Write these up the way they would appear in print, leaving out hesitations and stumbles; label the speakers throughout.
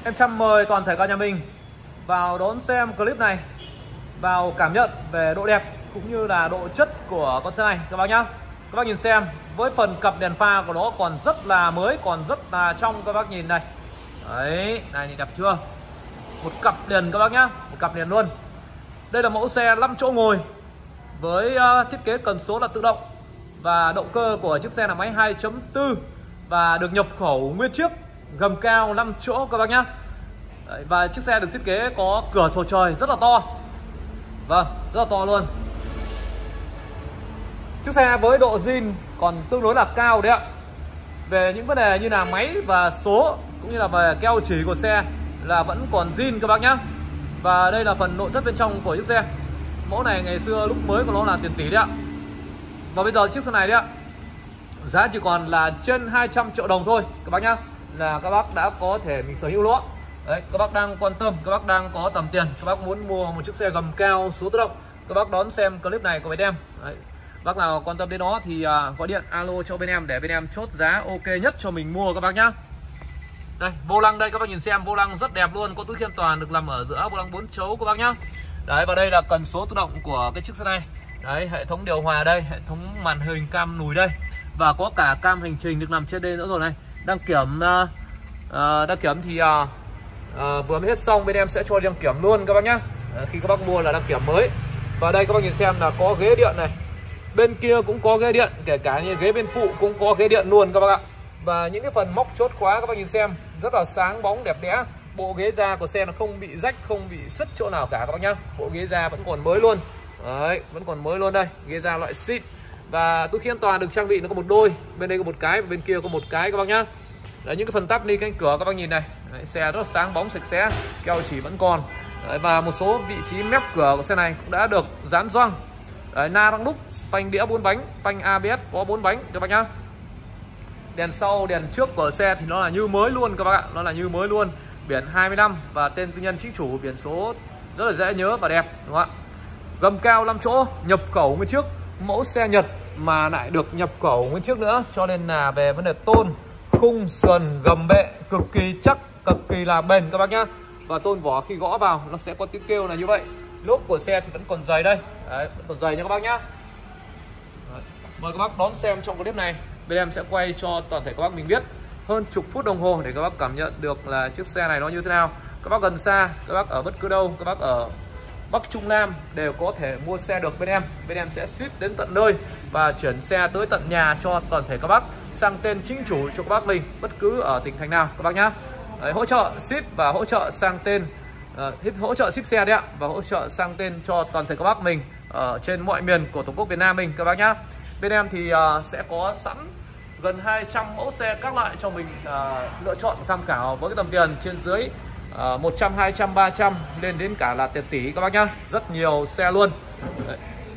Speaker 1: Em Trâm mời toàn thể cả nhà mình vào đón xem clip này, vào cảm nhận về độ đẹp cũng như là độ chất của con xe này các bác nhá. Các bác nhìn xem, với phần cặp đèn pha của nó còn rất là mới, còn rất là trong, các bác nhìn này. Đấy, này thì đẹp chưa? Một cặp đèn các bác nhá, một cặp đèn luôn. Đây là mẫu xe 5 chỗ ngồi với thiết kế cần số là tự động, và động cơ của chiếc xe là máy 2.4 và được nhập khẩu nguyên chiếc, gầm cao 5 chỗ các bác nhá. Đấy, và chiếc xe được thiết kế có cửa sổ trời rất là to. Vâng, rất là to luôn. Chiếc xe với độ zin còn tương đối là cao đấy ạ. Về những vấn đề như là máy và số cũng như là về keo chỉ của xe là vẫn còn zin các bác nhá. Và đây là phần nội thất bên trong của chiếc xe. Mẫu này ngày xưa lúc mới của nó là tiền tỷ đấy ạ. Và bây giờ chiếc xe này đấy ạ, giá chỉ còn là trên 200 triệu đồng thôi các bác nhá. Là các bác đã có thể mình sở hữu nó. Đấy, các bác đang quan tâm, các bác đang có tầm tiền, các bác muốn mua một chiếc xe gầm cao số tự động, các bác đón xem clip này của bên em. Đấy, bác nào quan tâm đến nó thì gọi điện alo cho bên em để bên em chốt giá ok nhất cho mình mua các bác nhá. Đây, vô lăng đây các bác nhìn xem, vô lăng rất đẹp luôn, có túi khiên toàn được nằm ở giữa vô lăng 4 chấu các bác nhá. Đấy, và đây là cần số tự động của cái chiếc xe này. Đấy, hệ thống điều hòa đây, hệ thống màn hình cam lùi đây, và có cả cam hành trình được nằm trên đây nữa rồi này. Đăng kiểm thì vừa mới hết xong bên em sẽ cho đăng kiểm luôn các bác nhá. Khi các bác mua là đăng kiểm mới. Và đây các bác nhìn xem là có ghế điện này, bên kia cũng có ghế điện, kể cả như ghế bên phụ cũng có ghế điện luôn các bác ạ. Và những cái phần móc chốt khóa các bác nhìn xem rất là sáng bóng đẹp đẽ. Bộ ghế da của xe nó không bị rách, không bị sứt chỗ nào cả các bác nhá. Bộ ghế da vẫn còn mới luôn. Đấy, vẫn còn mới luôn đây, ghế da loại xịn. Và túi khiên toàn được trang bị nó có một đôi, bên đây có một cái và bên kia có một cái các bác nhá. Đấy, những cái phần tắp ni cánh cửa các bác nhìn này. Đấy, xe rất là sáng bóng sạch sẽ, keo chỉ vẫn còn. Đấy, và một số vị trí mép cửa của xe này cũng đã được dán gioăng. Đấy, na răng đúc, phanh đĩa 4 bánh, phanh ABS có 4 bánh các bác nhá. Đèn sau, đèn trước của xe thì nó là như mới luôn các bác ạ, nó là như mới luôn. Biển 20 năm và tên tư nhân chính chủ, biển số rất là dễ nhớ và đẹp đúng không ạ? Gầm cao 5 chỗ, nhập khẩu nguyên chiếc, mẫu xe Nhật mà lại được nhập khẩu nguyên chiếc nữa, cho nên là về vấn đề tôn, khung, sườn, gầm bệ cực kỳ chắc, cực kỳ là bền các bác nhá. Và tôn vỏ khi gõ vào nó sẽ có tiếng kêu là như vậy. Lốp của xe thì vẫn còn dày đây. Đấy, vẫn còn dày nha các bác nhá. Đấy, mời các bác đón xem trong clip này. Bên em sẽ quay cho toàn thể các bác mình biết hơn chục phút đồng hồ để các bác cảm nhận được là chiếc xe này nó như thế nào. Các bác gần xa, các bác ở bất cứ đâu, các bác ở Bắc Trung Nam đều có thể mua xe được bên em. Bên em sẽ ship đến tận nơi và chuyển xe tới tận nhà cho toàn thể các bác, sang tên chính chủ cho các bác mình bất cứ ở tỉnh thành nào các bác nhá. Đấy, hỗ trợ ship và hỗ trợ sang tên, hỗ trợ ship xe đấy ạ, và hỗ trợ sang tên cho toàn thể các bác mình ở trên mọi miền của Tổ quốc Việt Nam mình các bác nhá. Bên em thì sẽ có sẵn gần 200 mẫu xe các loại cho mình lựa chọn tham khảo với cái tầm tiền trên dưới 100, 200, 300 lên đến cả là tiền tỷ các bác nhá. Rất nhiều xe luôn. Đấy.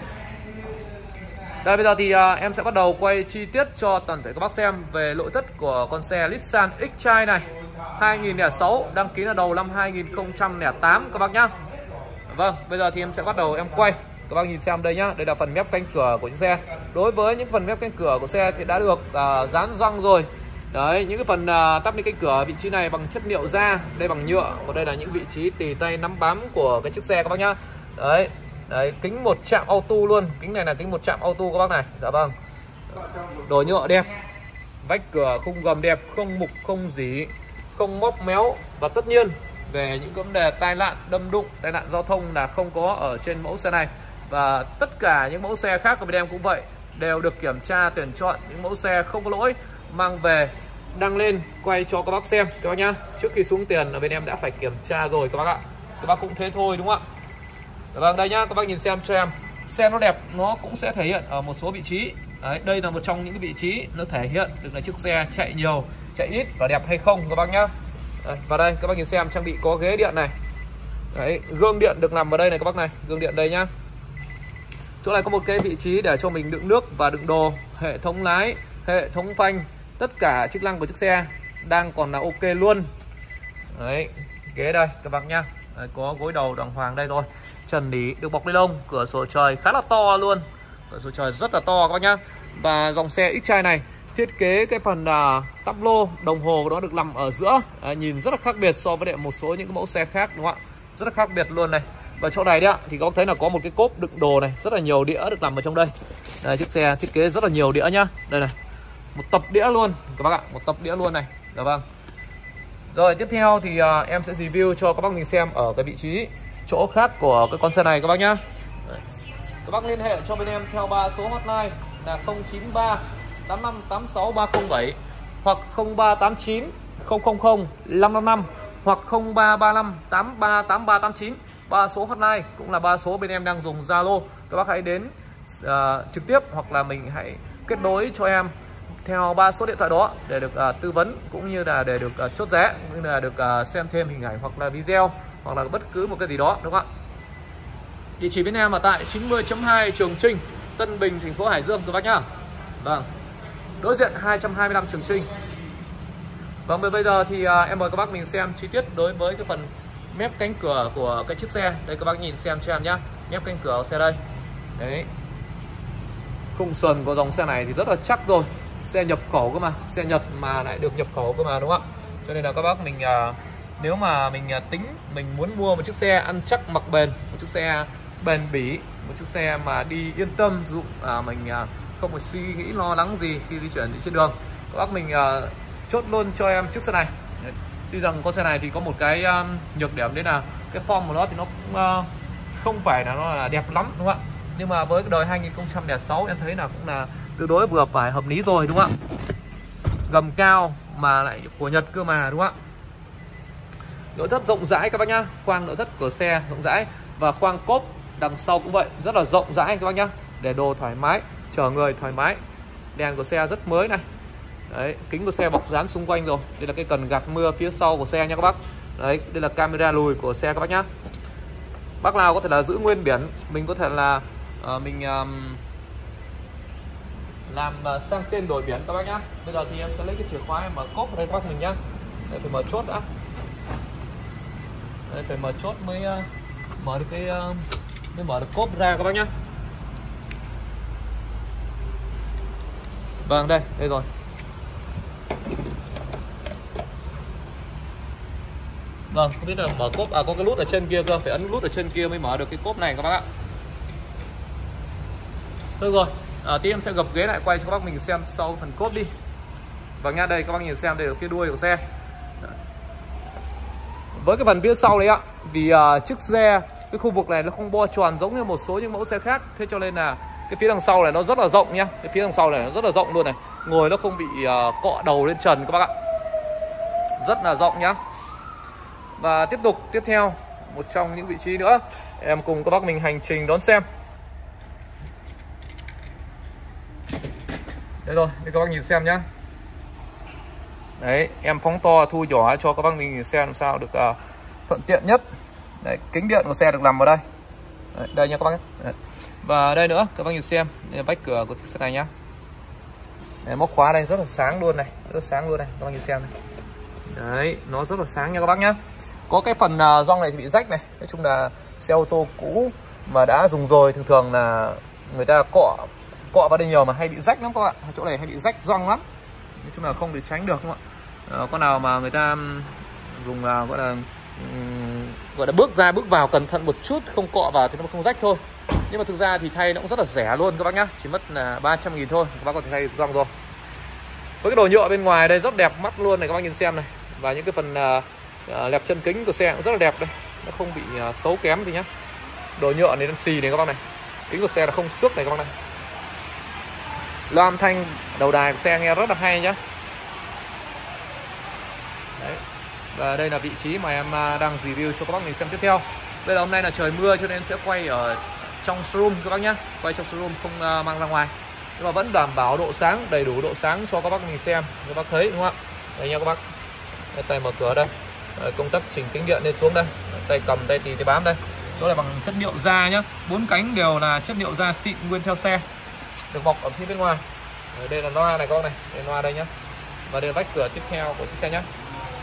Speaker 1: Đây, bây giờ thì em sẽ bắt đầu quay chi tiết cho toàn thể các bác xem về nội thất của con xe Nissan X-Trail này. 2006, đăng ký là đầu năm 2008 các bác nhá. Vâng, bây giờ thì em sẽ bắt đầu em quay. Các bác nhìn xem đây nhá, đây là phần mép cánh cửa của chiếc xe. Đối với những phần mép cánh cửa của xe thì đã được dán gioăng rồi. Đấy, những cái phần tắp ni cánh cửa vị trí này bằng chất liệu da, đây bằng nhựa. Còn đây là những vị trí tì tay nắm bám của cái chiếc xe các bác nhá. Đấy, đấy, kính một chạm auto luôn. Kính này là kính một chạm auto các bác này. Dạ vâng. Đồ nhựa đẹp. Vách cửa khung gầm đẹp, không mục, không rỉ, không móc méo. Và tất nhiên về những vấn đề tai nạn đâm đụng, tai nạn giao thông là không có ở trên mẫu xe này. Và tất cả những mẫu xe khác của bên em cũng vậy, đều được kiểm tra tuyển chọn những mẫu xe không có lỗi, mang về đăng lên quay cho các bác xem các bác nhá. Trước khi xuống tiền là bên em đã phải kiểm tra rồi các bác ạ. Các bác cũng thế thôi đúng không ạ? Vâng, đây nhá, các bác nhìn xem cho em. Xe nó đẹp, nó cũng sẽ thể hiện ở một số vị trí. Đấy, đây là một trong những cái vị trí nó thể hiện được là chiếc xe chạy nhiều, chạy ít và đẹp hay không các bác nhá. Đấy, và đây các bác nhìn xem, trang bị có ghế điện này. Đấy, gương điện được nằm ở đây này các bác này, gương điện đây nhá. Chỗ này có một cái vị trí để cho mình đựng nước và đựng đồ, hệ thống lái, hệ thống phanh, tất cả chức năng của chiếc xe đang còn là ok luôn. Đấy, ghế đây các bác nhá. Đấy, có gối đầu đàng hoàng đây thôi. Trần lý được bọc ni lông, cửa sổ trời khá là to luôn. Cửa sổ trời rất là to các bác nhá. Và dòng xe X-Trail này thiết kế cái phần tắp lô đồng hồ của nó được nằm ở giữa, nhìn rất là khác biệt so với một số những cái mẫu xe khác, đúng không ạ? Rất là khác biệt luôn này. Và chỗ này đấy ạ, thì các bác thấy là có một cái cốp đựng đồ này, rất là nhiều đĩa được nằm ở trong đây. Đây, chiếc xe thiết kế rất là nhiều đĩa nhá. Đây này, một tập đĩa luôn các bác ạ, một tập đĩa luôn này. Dạ vâng. Rồi tiếp theo thì em sẽ review cho các bác mình xem ở cái vị trí chỗ khác của cái con xe này các bác nhá. Đấy. Các bác liên hệ cho bên em theo 3 số hotline là 093 8586 307 hoặc 0389 000 555 hoặc 0335 838389. 3 số hotline cũng là 3 số bên em đang dùng Zalo. Các bác hãy đến trực tiếp hoặc là mình hãy kết nối cho em theo 3 số điện thoại đó để được tư vấn cũng như là để được chốt giá, cũng như là được xem thêm hình ảnh hoặc là video hoặc là bất cứ một cái gì đó, đúng không ạ? Địa chỉ bên em là tại 90.2 Trường Chinh, Tân Bình, thành phố Hải Dương các bác nhá. Vâng. Đối diện 225 Trường Chinh. Vâng, bây giờ thì em mời các bác mình xem chi tiết đối với cái phần mép cánh cửa của cái chiếc xe. Đây các bác nhìn xem cho em nhá. Mép cánh cửa của xe đây. Đấy. Khung sườn của dòng xe này thì rất là chắc rồi. Xe nhập khẩu cơ mà, xe Nhật mà lại được nhập khẩu cơ mà, đúng không ạ? Cho nên là các bác mình nếu mà mình tính mình muốn mua một chiếc xe ăn chắc mặc bền, một chiếc xe bền bỉ, một chiếc xe mà đi yên tâm, dụ mình không phải suy nghĩ lo lắng gì khi di chuyển trên đường, các bác mình chốt luôn cho em chiếc xe này. Tuy rằng con xe này thì có một cái nhược điểm đấy là cái form của nó thì nó cũng không phải là nó là đẹp lắm, đúng không ạ? Nhưng mà với cái đời 2006 em thấy là cũng là tương đối vừa phải, hợp lý rồi, đúng không ạ? Gầm cao mà lại của Nhật cơ mà, đúng không ạ? Nội thất rộng rãi các bác nhá, khoang nội thất của xe rộng rãi và khoang cốp đằng sau cũng vậy, rất là rộng rãi các bác nhá, để đồ thoải mái, chở người thoải mái. Đèn của xe rất mới này. Đấy, kính của xe bọc dán xung quanh rồi. Đây là cái cần gạt mưa phía sau của xe nha các bác. Đấy, đây là camera lùi của xe các bác nhá. Bác nào có thể là giữ nguyên biển, mình có thể là mình làm sang tên đổi biển các bác nhá. Bây giờ thì em sẽ lấy cái chìa khóa em mở cốp ở đây các bác mình nhá. Đây, phải mở chốt đã. Đây, phải mở chốt mới mở được cái mới mở được cốp ra các bác nhá. Vâng, đây rồi. Vâng, không biết là mở cốp có cái nút ở trên kia cơ, phải ấn nút ở trên kia mới mở được cái cốp này các bác ạ. Được rồi, tí em sẽ gập ghế lại quay cho các bác mình xem sau phần cốp đi. Vâng nha, đây các bác nhìn xem, đây là phía đuôi của xe. Với cái phần phía sau đấy ạ, vì chiếc xe cái khu vực này nó không bo tròn giống như một số những mẫu xe khác, thế cho nên là cái phía đằng sau này nó rất là rộng nhá. Cái phía đằng sau này nó rất là rộng luôn này, ngồi nó không bị cọ đầu lên trần các bác ạ, rất là rộng nhá. Và tiếp theo một trong những vị trí nữa em cùng các bác mình hành trình đón xem. Đấy rồi, để các bác nhìn xem nhá. Đấy, em phóng to thu nhỏ cho các bác mình nhìn xem làm sao được thuận tiện nhất. Đấy, kính điện của xe được nằm ở đây. Đấy, đây nha các bác. Đấy. Và đây nữa, các bác nhìn xem, đây là vách cửa của chiếc xe này nhá. Đấy, móc khóa đây rất là sáng luôn này, rất là sáng luôn này, các bác nhìn xem này. Đấy, nó rất là sáng nha các bác nhá. Có cái phần gioăng này thì bị rách này. Nói chung là xe ô tô cũ mà đã dùng rồi thường thường là người ta cọ vào đây nhiều mà hay bị rách lắm các bạn. Chỗ này hay bị rách gioăng lắm. Nói chung là không thể tránh được các bạn. Con nào mà người ta dùng gọi là bước ra bước vào cẩn thận một chút, không cọ vào thì nó không rách thôi. Nhưng mà thực ra thì thay nó cũng rất là rẻ luôn các bác nhá, chỉ mất là 300.000 thôi, các bác có thể thay gioăng rồi. Với cái đồ nhựa bên ngoài đây rất đẹp mắt luôn này, các bác nhìn xem này. Và những cái phần lẹp chân kính của xe cũng rất là đẹp đây, nó không bị xấu kém gì nhá. Đồ nhựa này đen xì này các bác này, kính của xe là không xước này các bác này. Loa âm thanh đầu đài của xe nghe rất là hay nhá. Đấy. Và đây là vị trí mà em đang review cho các bác mình xem tiếp theo. Bây giờ hôm nay là trời mưa cho nên em sẽ quay ở trong showroom các bác nhá, quay trong showroom không mang ra ngoài, nhưng mà vẫn đảm bảo độ sáng, đầy đủ độ sáng cho các bác mình xem, các bác thấy đúng không ạ? Đây nha các bác. Đây, tay mở cửa đây. Công tắc chỉnh kính điện lên xuống đây, tay cầm tay tì tay bám đây. Chỗ này bằng chất liệu da nhá, 4 cánh đều là chất liệu da xịn nguyên theo xe, được bọc ở phía bên ngoài. Đây là loa này các bác này, đây loa đây nhá. Và đây là vách cửa tiếp theo của chiếc xe nhá.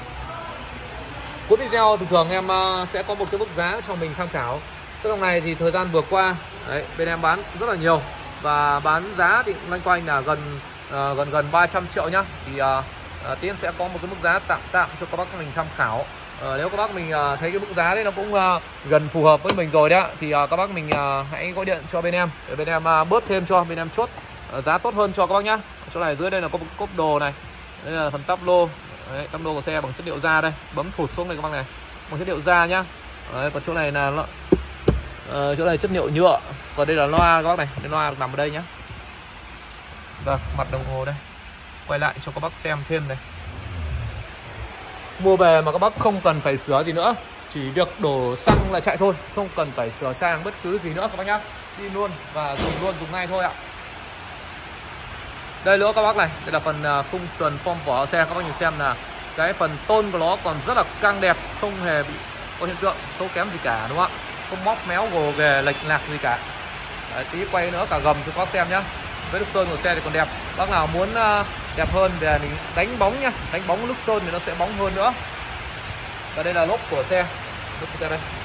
Speaker 1: Cuối video thường em sẽ có một cái mức giá cho mình tham khảo. Cái dòng này thì thời gian vừa qua đấy, bên em bán rất là nhiều và bán giá thì loanh quanh là gần gần 300 triệu nhá. Thì tí em sẽ có một cái mức giá tạm cho các bác mình tham khảo. Nếu các bác mình thấy cái mức giá đấy nó cũng gần phù hợp với mình rồi đấy, thì các bác mình hãy gọi điện cho bên em để bên em bớt thêm cho, bên em chốt giá tốt hơn cho các bác nhá. Chỗ này dưới đây là có cốp đồ này, đây là phần tắp lô, tắp lô của xe bằng chất liệu da đây, bấm thụt xuống này các bác này, bằng chất liệu da nhá. Đấy, còn chỗ này là chỗ này chất liệu nhựa, còn đây là loa các bác này, cái loa nằm ở đây nhá. Vâng, mặt đồng hồ đây, quay lại cho các bác xem thêm này. Mua về mà các bác không cần phải sửa gì nữa, chỉ việc đổ xăng là chạy thôi, không cần phải sửa sang bất cứ gì nữa các bác nhá. Đi luôn và dùng ngay thôi ạ. Đây nữa các bác này, đây là phần function form vỏ xe, các bác nhìn xem là cái phần tôn của nó còn rất là căng đẹp, không hề bị có hiện tượng xấu kém gì cả, đúng không ạ? Không móc méo gồ ghề lệch lạc gì cả. Đấy, tí quay nữa cả gầm cho các bác xem nhá. Với nước sơn của xe thì còn đẹp. Bác nào muốn đẹp hơn thì mình đánh bóng nhá, đánh bóng nước sơn thì nó sẽ bóng hơn nữa. Và đây là lốp của xe, lốp của xe đây.